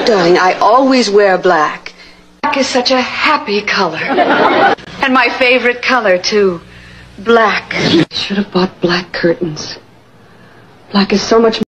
Darling, I always wear black. Black is such a happy color. And my favorite color, too. Black. I should have bought black curtains. Black is so much